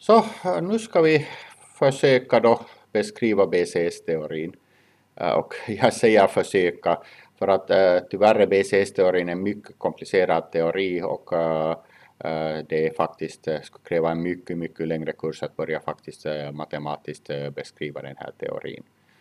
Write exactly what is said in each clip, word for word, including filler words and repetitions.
Så nu ska vi försöka då beskriva B C S-teorin. Och jag säger försöka för att tyvärr är B C S-teorin en mycket komplicerad teori och det är faktiskt skulle kräva en mycket, mycket längre kurs att börja faktiskt matematiskt beskriva den här teorin.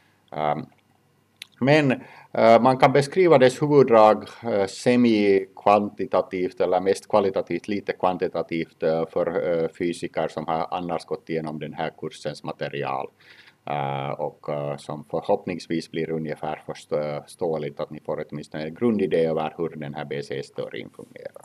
Men man kan beskriva dess huvuddrag semi-kvantitativt eller mest kvalitativt, lite kvantitativt för fysiker som har annars gått igenom den här kursens material. Och som förhoppningsvis blir ungefär förståeligt att ni får åtminstone en grundidé över hur den här B C S-teorin fungerar.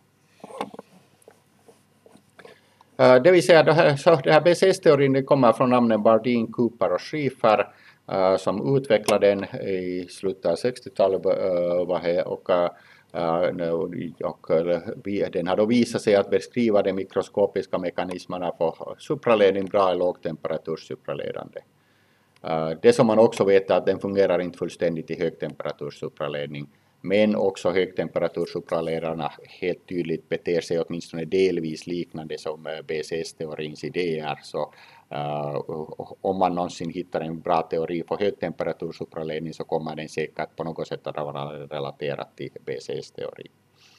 Det vill säga, det här, så det här B C S-teorin kommer från namnen Bardeen, Cooper och Schrieffer som utvecklade den i slutet av sextiotalet och, och den har då visat sig att beskriva de mikroskopiska mekanismerna för supraledning bra i lågtemperaturs supraledande. Det som man också vet är att den fungerar inte fullständigt i högtemperaturs supraledning, men också högtemperaturs supraledarna helt tydligt beter sig åtminstone delvis liknande som B C S-teorins idéer. Så uh, om man någonsin hittar en bra teori för högtemperatur supraledning så kommer den säkert på något sätt att vara relaterad till B C S-teorin.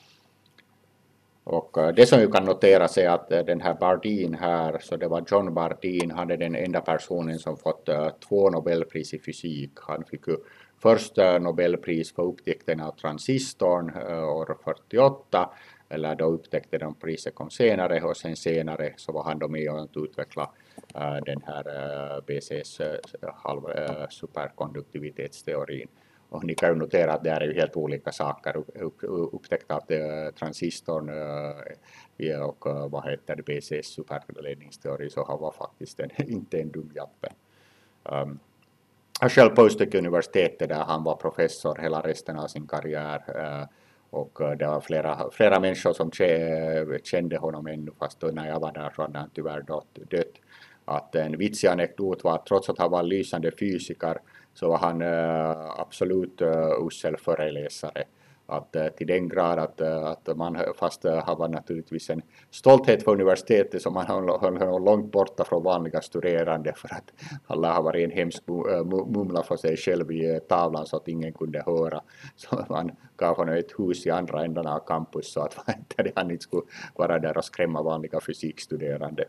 Och uh, det som vi kan notera är att uh, den här Bardeen här, så det var John Bardeen, han är den enda personen som fått uh, två Nobelpris i fysik. Han fick ju först uh, Nobelpris för upptäckten av transistorn uh, år fyrtioåtta, eller då upptäckte de priset kom senare, och sen senare så var han då med och utvecklade uh, den här uh, B C S uh, halv, uh, superkonduktivitetsteorin. Och ni kan ju notera att det är ju helt olika saker. Upp, upptäckta att uh, transistorn uh, och uh, vad heter det, B C S superledningsteori, så han var faktiskt en, inte en dum jappe. Um, han själv postade universitetet där han var professor hela resten av sin karriär. Uh, och uh, det var flera, flera människor som kände honom ännu, fast när jag var där så hade han tyvärr dött. Att en vitsig anekdot var att trots att han var lysande fysiker så var han uh, absolut uh, usel föreläsare. Att, uh, till den grad att, uh, att man, fast uh, han var naturligtvis en stolthet för universitetet som man höll långt borta från vanliga studerande, för att alla har varit en hemsk uh, mumla för sig själv i uh, tavlan så att ingen kunde höra. Så man gav honom ett hus i andra änden av campus så att han inte skulle vara där och skrämma vanliga fysikstuderande.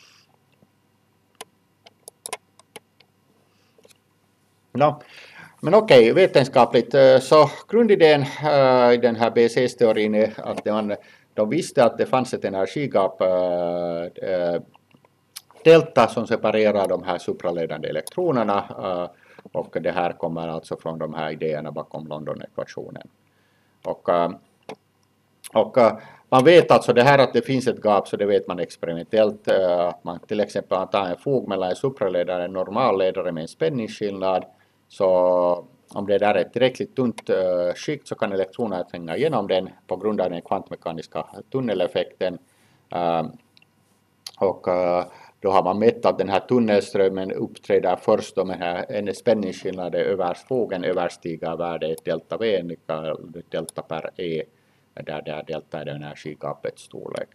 No, men okej, okay, vetenskapligt så grundidén uh, i den här B C S-teorin är att man, de visste att det fanns ett energigap uh, uh, delta som separerar de här supraledande elektronerna uh, och det här kommer alltså från de här idéerna bakom London-ekvationen. Och, uh, och uh, man vet alltså det här att det finns ett gap, så det vet man experimentellt. Uh, att man till exempel tar en fog mellan en supraledare och en normalledare med en spänningsskillnad. Så om det där är ett tillräckligt tunt uh, skikt så kan elektronerna tränga igenom den på grund av den kvantmekaniska tunneleffekten. Uh, och uh, då har man mätt att den här tunnelströmmen uppträder först om en spänningsskillnad över fogen överstiger värdet delta V, delta per E, där, där delta är energigapets storlek.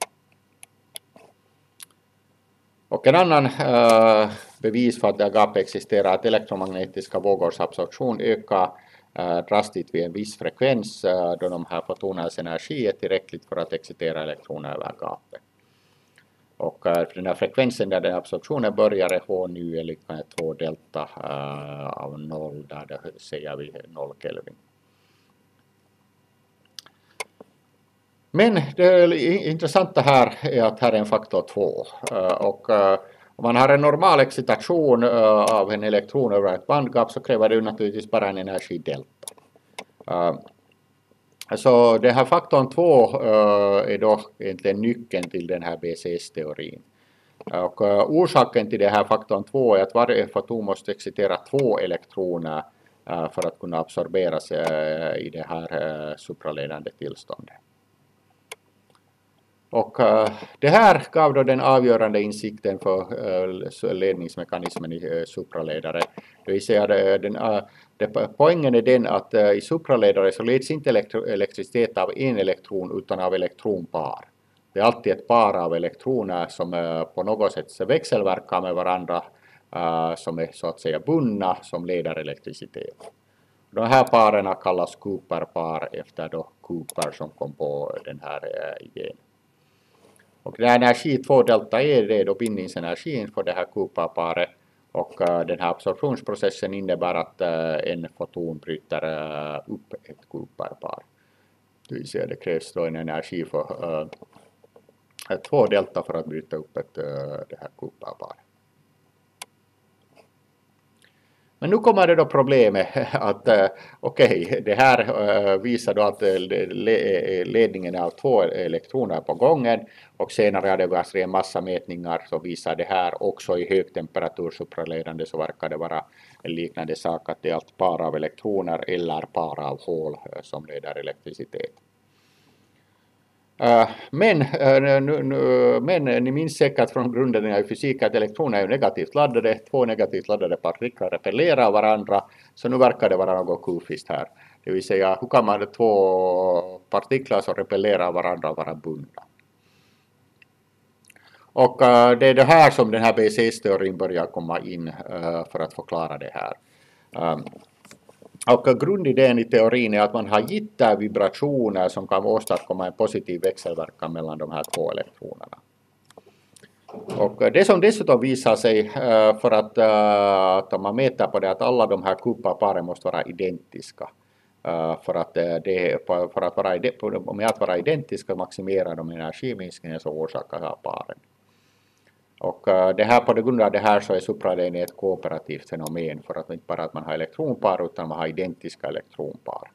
Och en annan uh, bevis för att det gap existerar, att elektromagnetiska vågors absorption ökar uh, drastiskt vid en viss frekvens uh, då de här fotonernas energi är tillräckligt för att excitera elektroner över gapet. Och uh, den här frekvensen där den absorptionen börjar är H nu är lika med två delta uh, av noll, där det säger vi noll Kelvin. Men det intressanta här är att här är en faktor två. Och om man har en normal excitation av en elektron över ett bandgap så kräver det naturligtvis bara en energi delta. Så den här faktorn två är då egentligen nyckeln till den här B C S-teorin. Och orsaken till den här faktorn två är att varje foton måste excitera två elektroner för att kunna absorberas i det här supraledande tillståndet. Och uh, det här gav då den avgörande insikten för uh, ledningsmekanismen i uh, supraledare. Det vill säga uh, den, uh, det, poängen är den att uh, i supraledare så leds inte elektro, elektricitet av en elektron utan av elektronpar. Det är alltid ett par av elektroner som på något sätt växelverkar med varandra, som är så att säga bundna, som leder elektricitet. De här paren kallas Cooper-par efter då Cooper som kom på den här idén. Och den här energi två delta E, det är då bindningsenergin för det här Cooper-paret. Och den här absorptionsprocessen innebär att en foton bryter upp ett Cooper-par. Det vill säga det krävs då en energi för uh, två delta för att bryta upp ett, uh, det här Cooper-paret. Men nu kommer det då problemet att uh, okej, okay, det här uh, visar då att uh, ledningen är av två elektroner på gången, och senare har det varit en massa mätningar som visar det här också i högtemperatur supraledande, så verkar det vara en liknande sak, att det är ett par av elektroner eller par av hål uh, som leder elektricitet. Uh, men, uh, nu, nu, men ni minns säkert från grunderna i fysik att elektroner är negativt laddade, två negativt laddade partiklar repellerar varandra, så nu verkar det vara något kufiskt här. Det vill säga, hur kan man två partiklar som repellerar varandra vara bundna? Och uh, det är det här som den här B C S-teorin börjar komma in uh, för att förklara det här. Um, Och grundidén i teorin är att man har gett vibrationer som kan åstadkomma en positiv växelverkan mellan de här två elektronerna. Och det som dessutom visar sig, för att, att om man mäter på det, att alla de här Cooper-paren måste vara identiska. För att, det, för att vara, med att vara identiska maximerar de energiminskningen som orsakar här paren. Och det här, på grund av det här så är supraledning ett kooperativt fenomen, för att inte bara att man har elektronpar utan man har identiska elektronpar.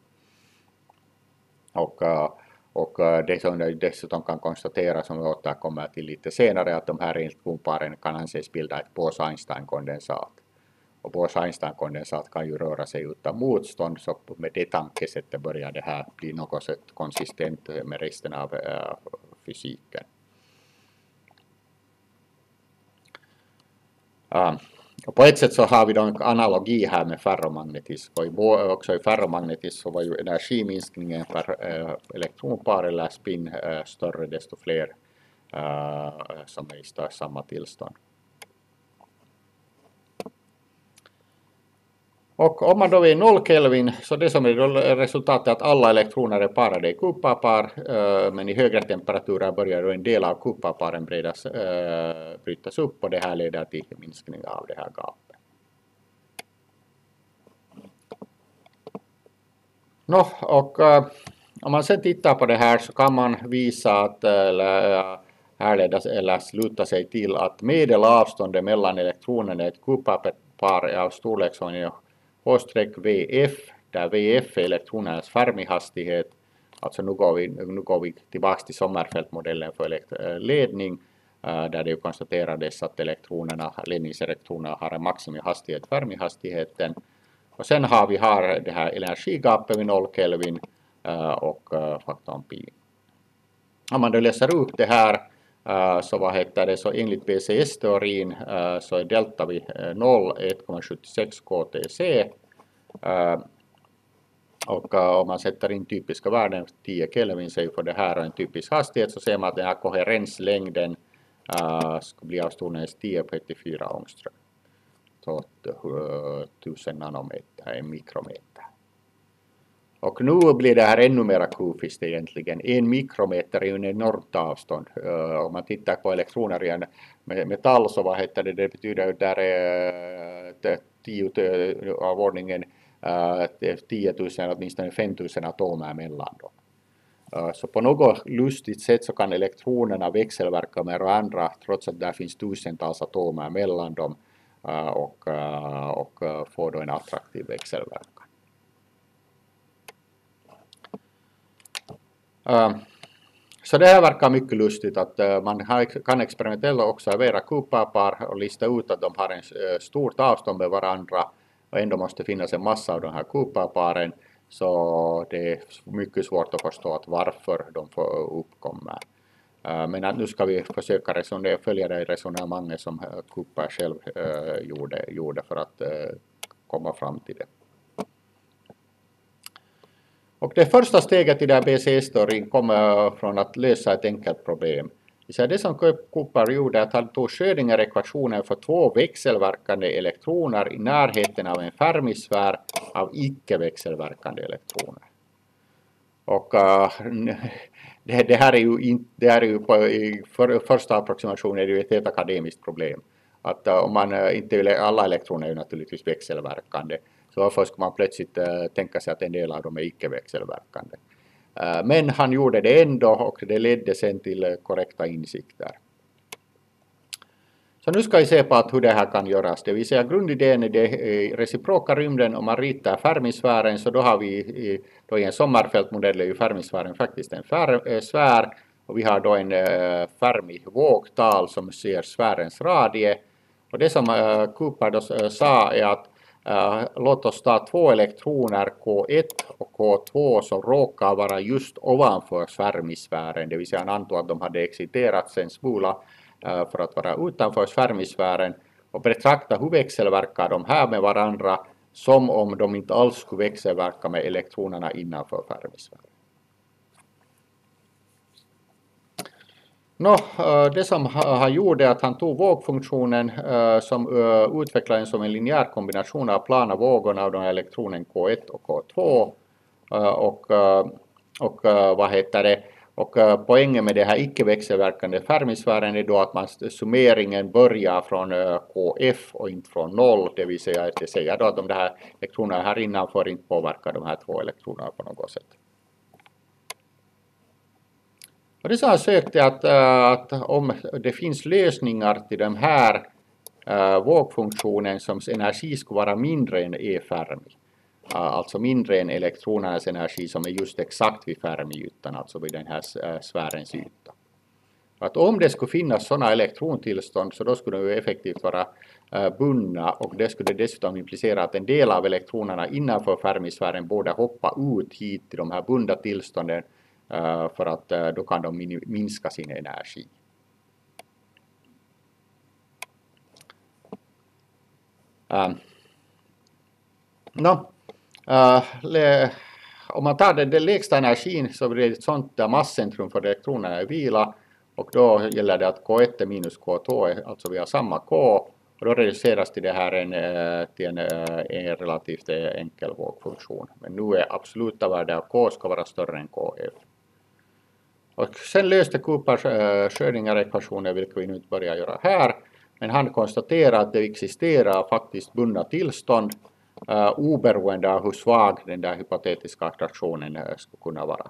Och, och det som dessutom kan konstateras, som vi återkommer till lite senare, att de här elektronparen kan anses bilda ett Bose-Einstein-kondensat. Och Bose-Einstein-kondensat kan ju röra sig utan motstånd, så med det tankesättet börjar det här bli något sätt konsistent med resten av äh, fysiken. Uh, och på ett sätt så har vi då en analogi här med ferromagnetism. Och i, också i ferromagnetism så var ju energiminskningen per uh, elektronpar eller spin uh, större desto fler uh, som är i samma tillstånd. Och om man då är noll Kelvin, så det som är resultatet att alla elektroner är parade i Cooper-par, uh, men i högre temperaturer börjar då en del av Cooper-paren brytas, uh, brytas upp, och det här leder till minskning av det här gapet. Nå, och uh, om man sen tittar på det här så kan man visa att uh, härledas eller sluta sig till att medelavståndet mellan elektronerna i ett Cooper-par är av storleksordningen H-V F, där V F är elektronernas Fermi-hastighet. Alltså nu går vi, nu går vi tillbaka till Sommerfeld-modellen för ledning, där det konstaterades att elektronerna, ledningselektronerna har en maximihastighet, Fermi-hastigheten. Och sen har vi här det här energigapet vid noll Kelvin och faktorn pi. Om man då läser ut det här, så vad heter det, så enligt B C S-teorin så är delta vid noll ett komma sjuttiosex K T C. Och om man sätter in typiska värden, tio Kelvin säger för det här och en typisk hastighet, så ser man att den här koherenslängden ska bli av storleken tio på ettiofyra ångström. Så tusen nanometer, en mikrometer. Och nu blir det här ännu mer kufiskt egentligen. En mikrometer är ju en enormt avstånd. Uh, om man tittar på elektroner i en metall, så vad heter det? Det betyder att där är tio av ordningen uh, tio tusen, åtminstone fem tusen atomer mellan dem. Uh, så på något lustigt sätt så kan elektronerna växelverka med varandra trots att där finns tusentals atomer mellan dem uh, och, uh, och uh, få då en attraktiv växelverkan. Uh, så det här verkar mycket lustigt att uh, man har, kan experimentella observera Cooper-par och lista ut att de har en uh, stort avstånd med varandra, och ändå måste finnas en massa av de här Cooper-paren, så det är mycket svårt att förstå att varför de får uppkomma. Uh, men att nu ska vi försöka resonera, följa det resonemanget som uh, Cooper själv uh, gjorde, gjorde för att uh, komma fram till det. Och det första steget i den här B C S-teorin kommer från att lösa ett enkelt problem. Så det som Cooper gjorde att han tog Schrödinger-ekvationen för två växelverkande elektroner i närheten av en Fermisfär av icke-växelverkande elektroner. Och uh, det, det här är ju, in, det här är ju på, i för, första approximationen är det ju ett helt akademiskt problem. Att uh, om man uh, inte vill, alla elektroner är ju naturligtvis växelverkande. Så varför ska man plötsligt uh, tänka sig att en del av dem är icke-växelverkande? Uh, men han gjorde det ändå och det ledde sen till uh, korrekta insikter. Så nu ska vi se på att hur det här kan göras. Det vill säga grundidén är det i reciproka rymden. Om man ritar Fermisfären så då har vi i, då i en sommarfältmodell är ju Fermisfären faktiskt en fär, sfär. Och vi har då en uh, Fermi-vågtal som ser sfärens radie. Och det som uh, Cooper då, uh, sa är att uh, låt oss ta två elektroner K ett och K två som råkar vara just ovanför Fermisfären. Det vill säga han antog att de hade exciterats en smula för att vara utanför Fermisfären och betrakta hur växelverkar de här med varandra som om de inte alls skulle växelverka med elektronerna innanför Fermisfären. Nå, det som han gjorde att han tog vågfunktionen som utvecklade som en linjär kombination av plana vågorna av de här elektronen K ett och K två och, och vad heter det? Och uh, poängen med det här icke-växelverkande Fermisfären är då att man, summeringen börjar från uh, K F och inte från noll. Det vill säga att det säger då att de här elektronerna här innanför inte påverkar de här två elektronerna på något sätt. Och det som jag sökte att, uh, att om det finns lösningar till den här uh, vågfunktionen som energi skulle vara mindre än E Fermi. Alltså mindre än elektronernas energi som är just exakt vid Fermi-ytan, alltså vid den här sfärens yta. Att om det skulle finnas sådana elektrontillstånd så då skulle de ju effektivt vara bundna och det skulle dessutom implicera att en del av elektronerna innanför Fermisfären borde hoppa ut hit till de här bundna tillstånden för att då kan de minska sin energi. Um. No. Uh, le, om man tar den, den lägsta energin så blir det ett sånt där masscentrum för elektronerna är vila och då gäller det att K ett är minus K två, alltså vi har samma K och då reduceras till det här en, till en, en relativt enkel vågfunktion. Men nu är absoluta värde av K ska vara större än K F. Och sen löste Cooper Schrödinger-ekvationer, vilket vi nu inte börjar göra här, men han konstaterar att det existerar faktiskt bundna tillstånd Uh, oberoende av hur svag den där hypotetiska attraktionen uh, skulle kunna vara.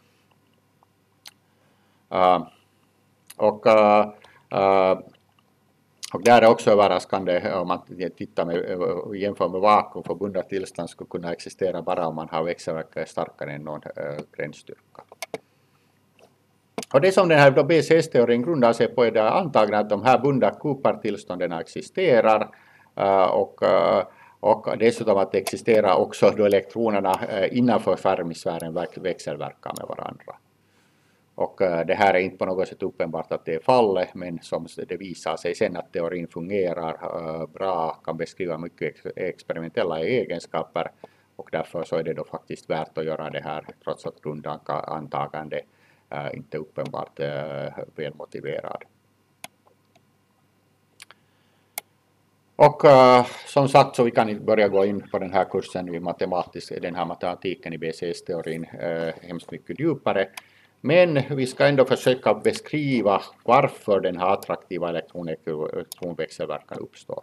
Uh, och, uh, uh, och där är också överraskande om man tittar med, uh, jämför med vakuum för bundna tillstånd skulle kunna existera bara om man har växelverkare starkare än någon uh, gränsstyrka. Och det som den här B C S-teorin grundar sig på är det antagligen att de här bundna Cooper-tillstånden existerar uh, och uh, Och dessutom att det existerar också då elektronerna innanför Fermisfären växelverkar med varandra. Och det här är inte på något sätt uppenbart att det är fallet, men som det visar sig sen att teorin fungerar bra, kan beskriva mycket experimentella egenskaper. Och därför så är det då faktiskt värt att göra det här, trots att grundantagande inte uppenbart välmotiverad. Och uh, som sagt så vi kan inte börja gå in på den här kursen i matematisk, den här matematiken i B C S-teorin uh, hemskt mycket djupare. Men vi ska ändå försöka beskriva varför den här attraktiva elektron elektronväxelverkan uppstår.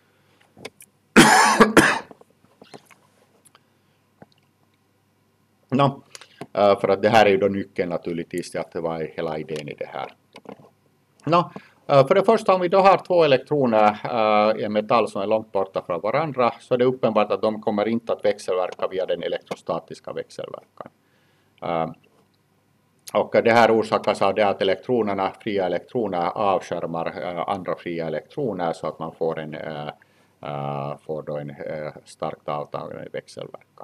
no, uh, för att det här är ju då nyckeln naturligtvis till att det var hela idén i det här. No, Uh, för det första, om vi då har två elektroner uh, i en metall som är långt borta från varandra så är det uppenbart att de kommer inte att växelverka via den elektrostatiska växelverkan. Uh, och det här orsakas av det att elektronerna, fria elektroner avskärmar uh, andra fria elektroner så att man får en, uh, uh, får då en uh, starkt avtagande växelverkan.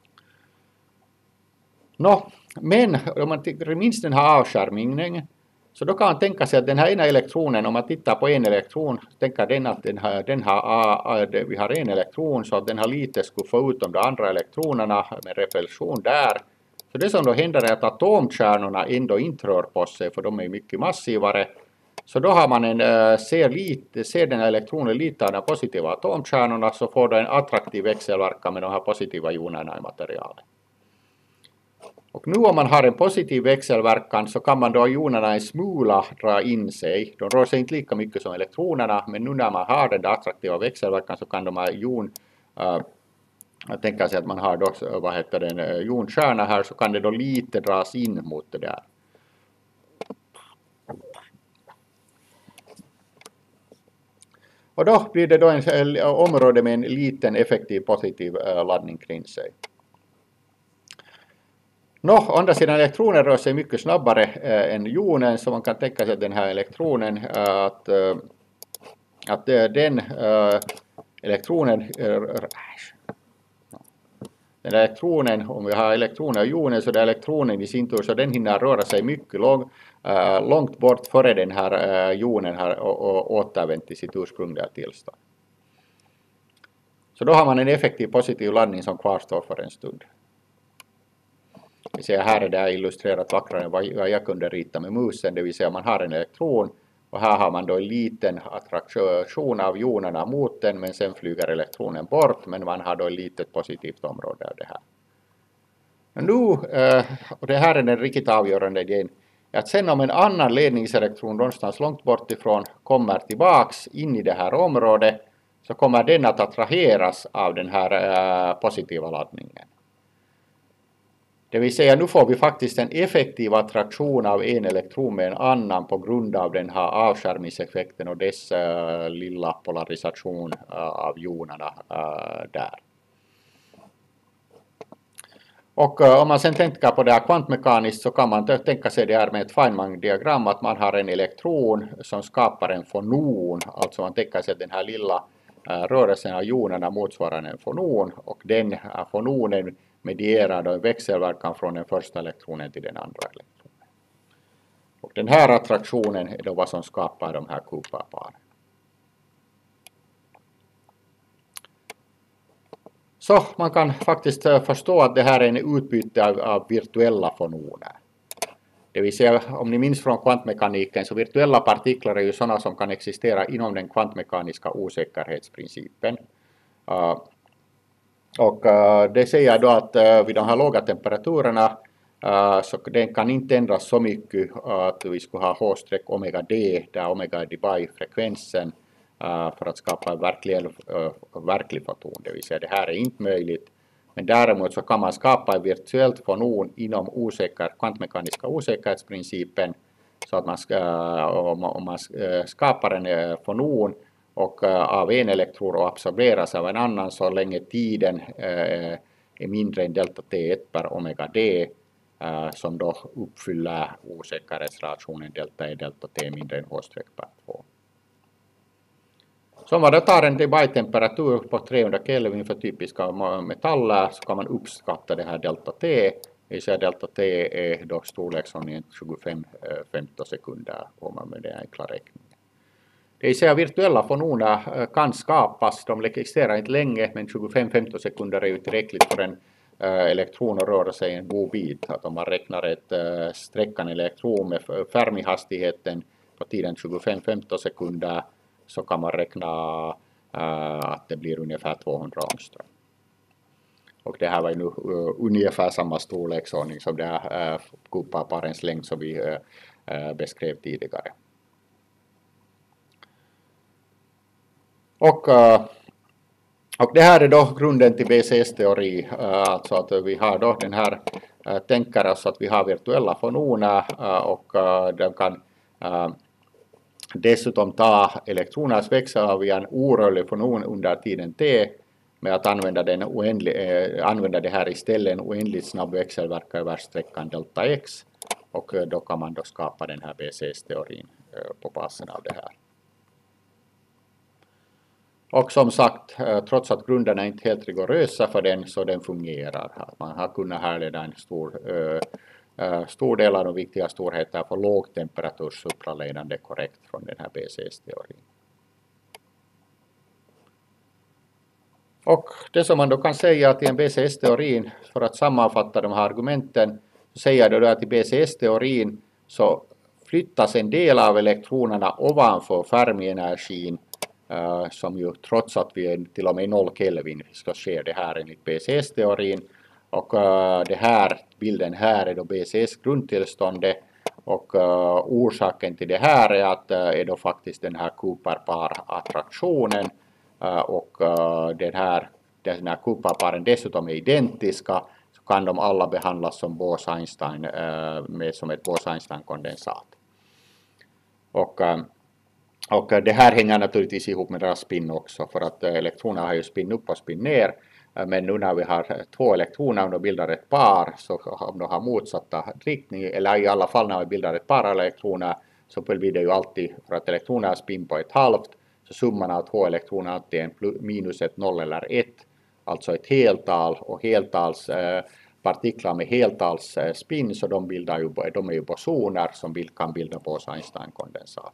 Nå, men om man minns den här avskärmningen Så då kan man tänka sig att den här ena elektronen, om man tittar på en elektron, tänker den att den har, den har, vi har en elektron så att den har lite skulle få ut de andra elektronerna med repulsion där. Så det som då händer är att atomkärnorna ändå inte rör på sig för de är mycket massivare. Så då har man en, ser, lite, ser den här elektronen lite av de positiva atomkärnorna så får du en attraktiv växelverkan med de här positiva jonerna i materialet. Och nu om man har en positiv växelverkan så kan man då jonerna en smula dra in sig. De rör sig inte lika mycket som elektronerna men nu när man har den där attraktiva växelverkan så kan de här jon, uh, jag tänker sig att man har då, vad heter det, jonkärna här så kan det då lite dras in mot det där. Och då blir det då en, en område med en liten effektiv positiv uh, laddning kring sig. Nå, å andra sidan elektroner rör sig mycket snabbare äh, än jonen så man kan tänka sig att den här elektronen, äh, att, äh, att äh, den äh, elektronen, äh, den elektronen, om vi har elektroner och jonen så det är elektronen i sin tur så den hinner röra sig mycket lång, äh, långt bort före den här äh, jonen har återvänt till sitt ursprungliga tillstånd. Så då har man en effektiv positiv laddning som kvarstår för en stund. Vi ser här är det illustrerat vackrare än vad jag kunde rita med musen, det vill säga man har en elektron och här har man då en liten attraktion av jonerna mot den men sen flyger elektronen bort men man har då ett litet positivt område av det här. Nu, och det här är den riktigt avgörande idén, att sen om en annan ledningselektron någonstans långt bort ifrån kommer tillbaks in i det här området så kommer den att attraheras av den här positiva laddningen. Det vill säga nu får vi faktiskt en effektiv attraktion av en elektron med en annan på grund av den här avskärmningseffekten och dess uh, lilla polarisation uh, av jonerna uh, där. Och uh, om man sen tänker på det här kvantmekaniskt så kan man tänka sig det här med ett Feynman-diagram att man har en elektron som skapar en fonon, alltså man tänker sig att den här lilla uh, rörelsen av jonerna motsvarar en fonon och den uh, fononen medierar då en växelverkan från den första elektronen till den andra elektronen. Och den här attraktionen är då vad som skapar de här Cooper-paren. Så man kan faktiskt förstå att det här är en utbyte av, av virtuella fononer. Det vill säga om ni minns från kvantmekaniken så virtuella partiklar är ju sådana som kan existera inom den kvantmekaniska osäkerhetsprincipen. Uh, Och uh, det säger då att uh, vid de här låga temperaturerna uh, så den kan inte ändras så mycket uh, att vi skulle ha H-omega D där omega är Debye-frekvensen uh, för att skapa en verklig, uh, verklig foton. Det vill säga det här är inte möjligt. Men däremot så kan man skapa en virtuellt fonon inom osäker, kvantmekaniska osäkerhetsprincipen så att man, ska, om, om man skapar en uh, fonon och uh, av en elektron och absorberas av en annan så länge tiden uh, är mindre än delta T ett per omega D uh, som då uppfyller osäkerhetsrelationen delta E delta T mindre än H per två. Så om man då tar en Debye-temperatur på trehundra Kelvin för typiska metaller så kan man uppskatta det här delta T. Det vill säga delta T är då storleksordningen tjugofem femtosekunder om man med det enkla räkningen. Det vill säga virtuella fononer kan skapas, de existerar inte länge men tjugofem femtosekunder är ju tillräckligt för en uh, elektron att röra sig en god bit. Att om man räknar ett uh, sträckan elektron med Fermi-hastigheten på tiden tjugofem femtosekunder så kan man räkna uh, att det blir ungefär tvåhundra ångström. Och det här var ju nu uh, ungefär samma storleksordning som det här uh, Cooper-parens längd som vi uh, uh, beskrev tidigare. Och, och det här är då grunden till B C S-teori, alltså att vi har då den här, tänker oss att vi har virtuella fononer och de kan dessutom ta elektroners växel av en orörlig fonon under tiden T med att använda, den oändlig, använda det här istället en oändligt snabb växelverkan över sträckan delta X och då kan man då skapa den här B C S-teorin på basen av det här. Och som sagt, trots att grunderna inte är helt rigorösa för den så den fungerar. Man har kunnat härleda en stor, uh, stor del av de viktiga storheterna för lågtemperaturs supraledande korrekt från den här B C S-teorin. Och det som man då kan säga att i en B C S-teorin, för att sammanfatta de här argumenten, så säger jag då att i B C S-teorin så flyttas en del av elektronerna ovanför Fermi-energin, uh, som ju trots att vi är till och med noll Kelvin ska ske det här enligt B C S-teorin. Och uh, det här, bilden här är då B C S-grundtillståndet, och uh, orsaken till det här är att uh, är då faktiskt den här Cooper-par-attraktionen. Uh, och uh, den här, den här Cooper-paren dessutom är identiska, så kan de alla behandlas som Bose-Einstein, uh, med som ett Bose-Einstein-kondensat. Och, uh, och uh, det här hänger naturligtvis ihop med deras spin också, för att uh, elektroner har ju spin upp och spin ner. Uh, men nu när vi har uh, två elektroner, om de bildar ett par, så om de har motsatta riktning, eller i alla fall när vi bildar ett par elektroner, så blir det ju alltid, för att elektroner har spin på ett halvt, så summan av två elektroner alltid är en minus ett, noll eller ett, alltså ett heltal, och heltals eh, partiklar med heltals eh, spin, så de, bildar ju, de är ju bosoner som bild, kan bilda Bose-Einstein-kondensat.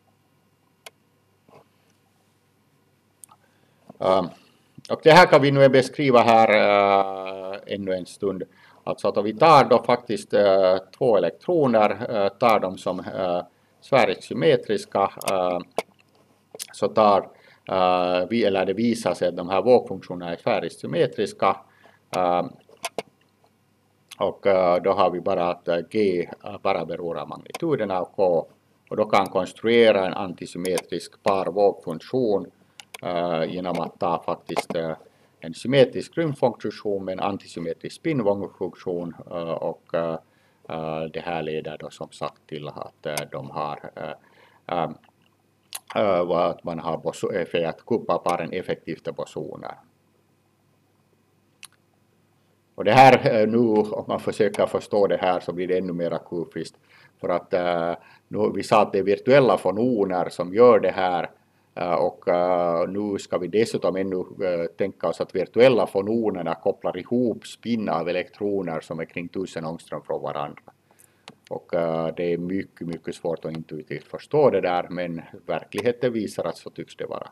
Um, och det här kan vi nu beskriva här uh, ännu en stund. Alltså att om vi tar då faktiskt uh, två elektroner, uh, tar dem som uh, sfäriskt symmetriska, uh, så tar uh, vi, eller det visar sig att de här vågfunktionerna är sfäriskt symmetriska, uh, och uh, då har vi bara att uh, G uh, bara beror av magnituden av K, och då kan konstruera en antisymmetrisk parvågfunktion uh, genom att ta faktiskt uh, en symmetrisk rymdfunktion med en antisymmetrisk spinvågfunktion, uh, och uh, uh, det här leder då som sagt till att uh, de har uh, um, Uh, att man har att Cooper-paren effektivt är bosoner. Och det här uh, nu, om man försöker förstå det här, så blir det ännu mer kufiskt. För att uh, nu, vi sa att det är virtuella fononer som gör det här, uh, och uh, nu ska vi dessutom ännu uh, tänka oss att virtuella fononerna kopplar ihop spinn av elektroner som är kring tusen ångström från varandra. Och uh, det är mycket, mycket svårt att intuitivt förstå det där, men verkligheten visar att så tycks det vara.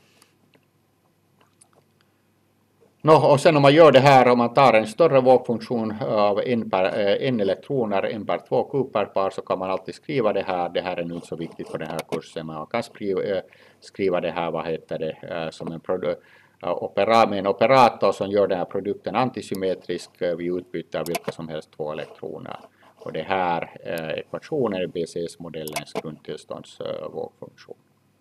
Nå, och sen om man gör det här, om man tar en större vågfunktion av en, per, eh, en elektroner, en per två Cooper-par, så kan man alltid skriva det här. Det här är nu inte så viktigt för den här kursen, men man kan skriva, eh, skriva det här, vad heter det, eh, som en produ- uh, opera, med en operator som gör den här produkten antisymmetrisk eh, vid utbyte av vilka som helst två elektroner. Och det här eh, ekvationen är B C S-modellens grundtillståndsvågfunktion.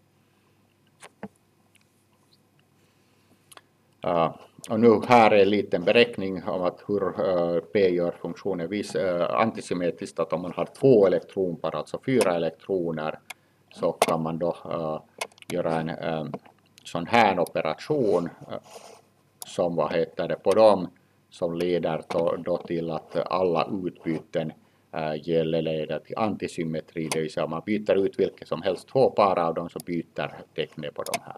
Uh, och nu här är en liten beräkning om att hur uh, P gör funktionen vis, uh, antisymmetriskt, att om man har två elektronpar, alltså fyra elektroner, så kan man då uh, göra en um, sån här operation uh, som vad heter det på dem, som leder då, då till att alla utbyten uh, gäller leder till antisymmetri, det vill säga om man byter ut vilket som helst två par av dem, så byter tecknet på de här.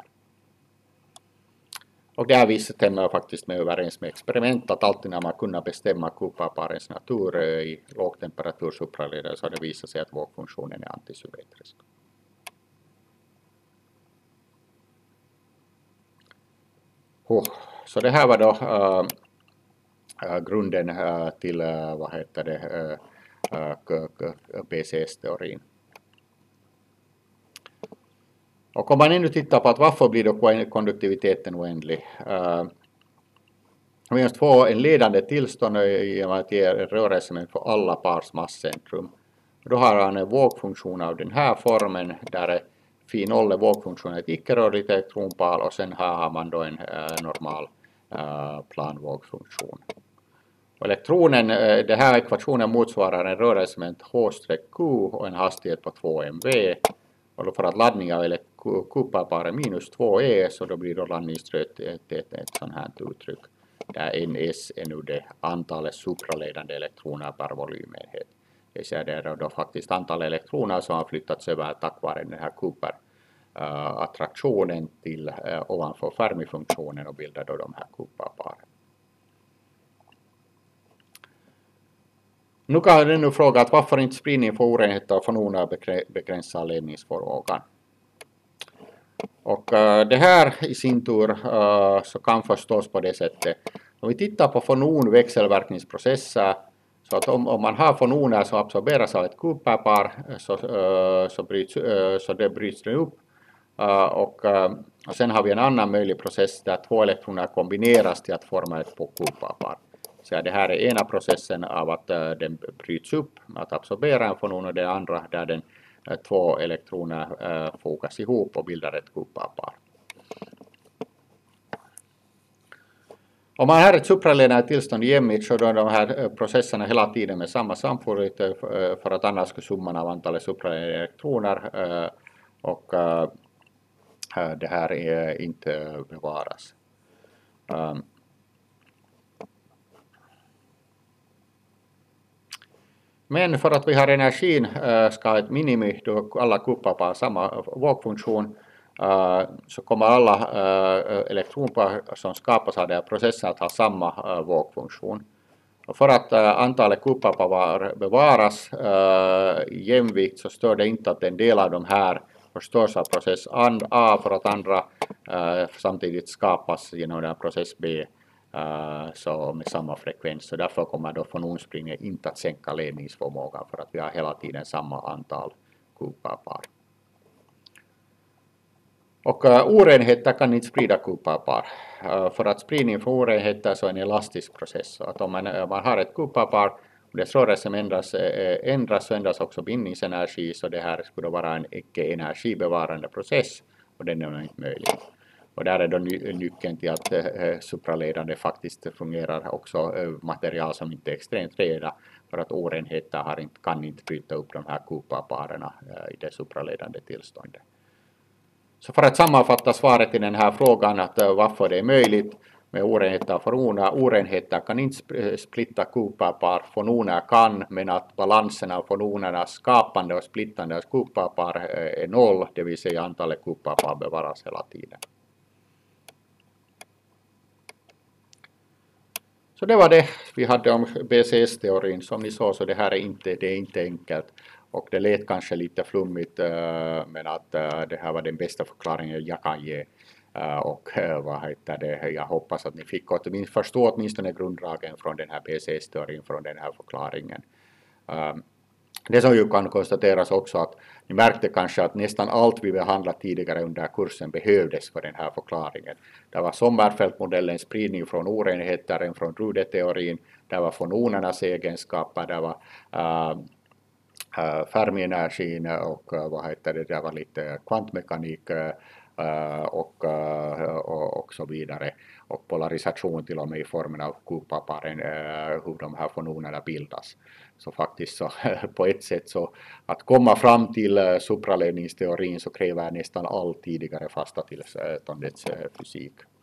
Och det här visat stämmer faktiskt med överens med experiment, att alltid när man kunde bestämma Cooper-parens natur i lågtemperatur supraledare, så har det visat sig att vågfunktionen är antisymmetrisk. Oh, så det här var då uh, uh, grunden uh, till uh, vad heter det, uh, uh, B C S-teorin. Och om man ännu tittar på att varför blir då konduktiviteten oändlig? Uh, vi måste få en ledande tillstånd genom att ge rörelse för alla pars masscentrum. Då har han en vågfunktion av den här formen, där phi noll är vågfunktionen ett icke-rörligt elektronpar, och sen här har man då en uh, normal uh, planvågfunktion. Och elektronen, uh, den här ekvationen motsvarar en rörelse med h-q och en hastighet på två m v. Och då för att laddningen av Cooper-par är minus två e, så då blir då laddningsströt ett, ett, ett sånt här uttryck. Där ns är nu det antalet supraledande elektroner per volymenhet. Det vill säga det är då faktiskt antalet elektroner som har flyttats över tack vare den här Cooper-attraktionen uh, till uh, ovanför Fermi-funktionen och bildar då de här Cooper-paren. Nu kan du nu fråga att varför inte spridning för orenheter och fononer begränsar ledningsförmågan. Och uh, det här i sin tur uh, så kan förstås på det sättet. Om vi tittar på fonon-växelverkningsprocesser, så att om, om man har fononer som absorberas av ett Cooper-par så, uh, så, bryts, uh, så det bryts det upp. Uh, och, uh, och sen har vi en annan möjlig process där två elektroner kombineras till att forma ett Cooper-par. Så det här är ena processen av att uh, den bryts upp, att absorbera en fonon, och det andra där den uh, två elektroner uh, fogas ihop och bildar ett Cooper-par. Om man har ett supraledande tillstånd i M I så då är de här processerna hela tiden med samma samförhet för att annars skulle summan av antalet supraledande elektroner uh, och uh, det här är inte bevaras. Um, Men för att vi har energin uh, ska ett minimi då alla Cooper-par samma vågfunktion uh, så kommer alla uh, elektronpar som skapas av den här processen att ha samma uh, vågfunktion. Och för att uh, antalet Cooper-par bevaras uh, i jämvikt så stör det inte att en del av de här förstörs av process A för att andra uh, samtidigt skapas genom den här process B. Uh, så med samma frekvens, så därför kommer då fononspridningen inte att sänka ledningsförmågan för att vi har hela tiden samma antal Cooper-par. Och uh, orenheter kan inte sprida Cooper-par. Uh, för att spridning för orenheter så är en elastisk process. Så att om man, uh, man har ett Cooper-par och dess rörelse ändras, uh, ändras så ändras också bindningsenergi, så det här skulle vara en icke-energibevarande process och den är inte möjlig. Och där är då ny nyckeln till att eh, supraledande faktiskt fungerar också eh, material som inte är extremt reda, för att orenheter har inte, kan inte bryta upp de här Cooper-parerna eh, i det supraledande tillståndet. Så för att sammanfatta svaret i den här frågan att eh, varför det är möjligt med orenheter och fononer. Orenheter kan inte splitta Cooper-par, fononer kan, men att balansen av fononernas skapande och splittande av Cooper-par är noll, det vill säga antalet Cooper-par bevaras hela tiden. Så det var det vi hade om B C S-teorin. Som ni såg så det här är inte, det är inte enkelt. Och det lät kanske lite flummigt, men att det här var den bästa förklaringen jag kan ge. Och vad heter det, jag hoppas att ni fick åtminstone förstå åtminstone grunddragen från den här B C S-teorin, från den här förklaringen. Det som ju kan konstateras också att ni märkte kanske att nästan allt vi behandlat tidigare under kursen behövdes för den här förklaringen. Det var Sommerfeld-modellens spridning från orenheter, från Drude-teorin, det var fononernas egenskaper, det var uh, uh, Fermi-energin och uh, vad heter det, det var lite kvantmekanik uh, och, uh, och, och så vidare. Och polarisation till och med i formen av Cooper-paren, uh, hur de här fononerna bildas. Så faktiskt så på ett sätt så att komma fram till uh, supraledningsteorin så kräver nästan all tidigare fasta tillståndets uh, fysik.